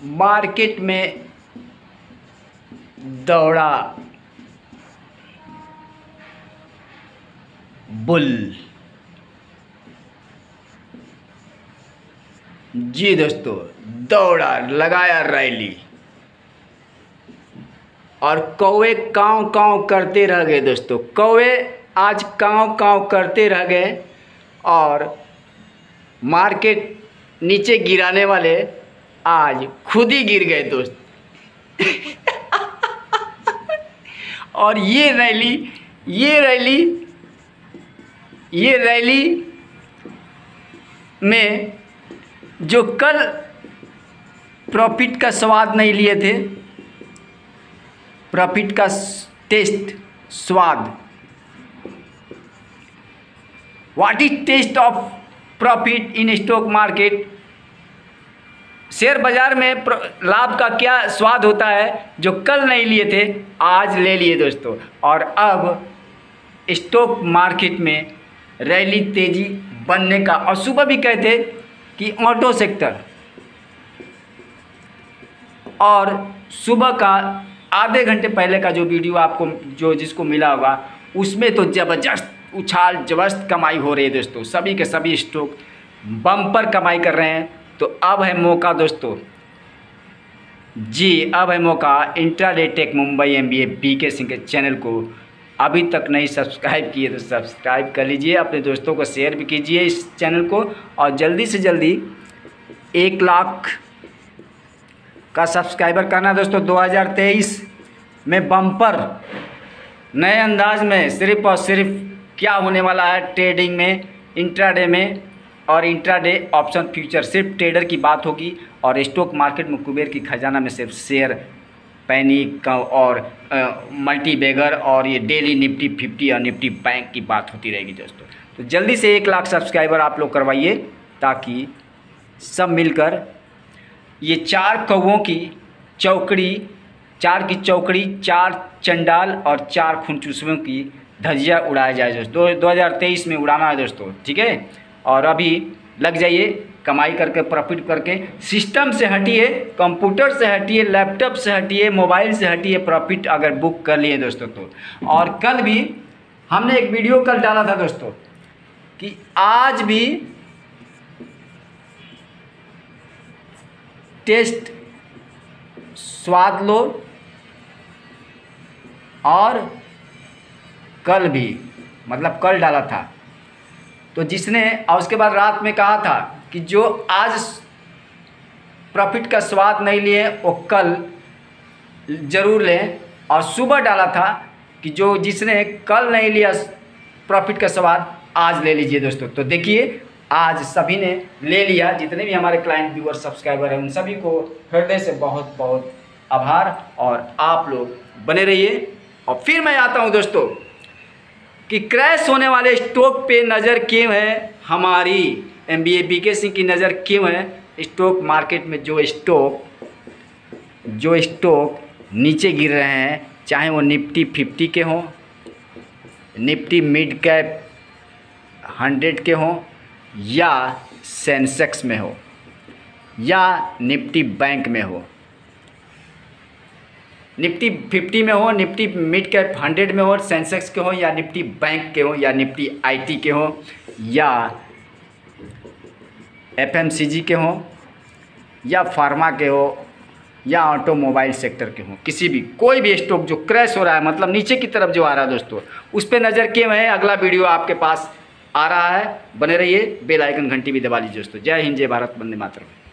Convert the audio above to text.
Market में दौड़ा bull. जी दोस्तों, दौड़ा, लगाया रैली और कौवे काँव काँव करते रह गए। दोस्तों, कौवे आज काँव काँव करते रह गए और मार्केट नीचे गिराने वाले आज खुद ही गिर गए दोस्त। और ये रैली में जो कल प्रॉफिट का स्वाद नहीं लिए थे, प्रॉफिट का टेस्ट, स्वाद, what is taste of profit in stock market, share बाजार में लाभ का क्या स्वाद होता है, जो कल नहीं लिए थे आज ले लिए दोस्तों। और अब स्टॉक मार्केट में रैली तेजी बनने का, और सुबह भी कहते कि ऑटो सेक्टर, और सुबह का आधे घंटे पहले का जो वीडियो आपको जिसको मिला होगा, उसमें तो ज़बरदस्त उछाल, ज़बरदस्त कमाई हो रही है दोस्तों। सभी के सभी स्टॉक बम्पर कमाई कर रहे हैं। तो अब है मौका दोस्तों, जी अब है मौका। Intraday tech Mumbai MBA BK Singh के चैनल को अभी तक नहीं सब्सक्राइब किए तो सब्सक्राइब कर लीजिए, अपने दोस्तों को शेयर भी कीजिए इस चैनल को, और जल्दी से जल्दी 1 लाख का सब्सक्राइबर करना दोस्तों। 2023 में बम्पर नए अंदाज में सिर्फ और सिर्फ क्या होने वाला है, ट्रेडिंग में, इंट्राडे में और इंट्राडे ऑप्शन फ्यूचर, सिर्फ ट्रेडर की बात होगी। और स्टॉक मार्केट में कुबेर की खजाना में सिर्फ शेयर, पैनिक और मल्टी बैगर और ये डेली निफ्टी 50 और निफ्टी बैंक की बात होती रहेगी दोस्तों। तो जल्दी से 1 लाख सब्सक्राइबर आप लोग करवाइए, ताकि सब मिलकर ये 4 कौवों की चौकड़ी, 4 की चौकड़ी, 4 चंडाल और 4 खूंचूसों की धज्जियाँ उड़ाया जाए दोस्तों। 2023 में उड़ाना है दोस्तों, ठीक है। और अभी लग जाइए कमाई करके, प्रॉफिट करके। सिस्टम से हटिए, कंप्यूटर से हटिए, लैपटॉप से हटिए, मोबाइल से हटिए, प्रॉफिट अगर बुक कर लिए दोस्तों तो। और कल भी हमने एक वीडियो कल डाला था दोस्तों कि आज भी टेस्ट स्वाद लो, और कल भी, मतलब कल डाला था तो जिसने, और उसके बाद रात में कहा था कि जो आज प्रॉफिट का स्वाद नहीं लिए वो कल ज़रूर लें, और सुबह डाला था कि जो जिसने कल नहीं लिया प्रॉफिट का स्वाद आज ले लीजिए दोस्तों। तो देखिए आज सभी ने ले लिया, जितने भी हमारे क्लाइंट, व्यूअर, सब्सक्राइबर हैं, उन सभी को हृदय से बहुत बहुत आभार। और आप लोग बने रहिए। और फिर मैं आता हूँ दोस्तों कि क्रैश होने वाले स्टॉक पे नज़र क्यों है, हमारी MBA BK सिंह की नज़र क्यों है। स्टॉक मार्केट में जो स्टॉक नीचे गिर रहे हैं, चाहे वो निफ्टी 50 के हों, निफ्टी मिड कैप 100 के हों, या सेंसेक्स में हो, या निफ्टी बैंक में हो, निफ्टी 50 में हो, निफ्टी मिड कैप 100 में हो, सेंसेक्स के हो, या निफ्टी बैंक के हो, या निफ्टी IT के हो, या FMCG के हो, या फार्मा के हो, या ऑटोमोबाइल सेक्टर के हो, किसी भी, कोई भी स्टॉक जो क्रैश हो रहा है, मतलब नीचे की तरफ जो आ रहा है दोस्तों, उस पर नज़र क्यों है। अगला वीडियो आपके पास आ रहा है, बने रहिए, बेल आइकन घंटी भी दबा लीजिए दोस्तों। जय हिंद, जय भारत, वंदे मातरम।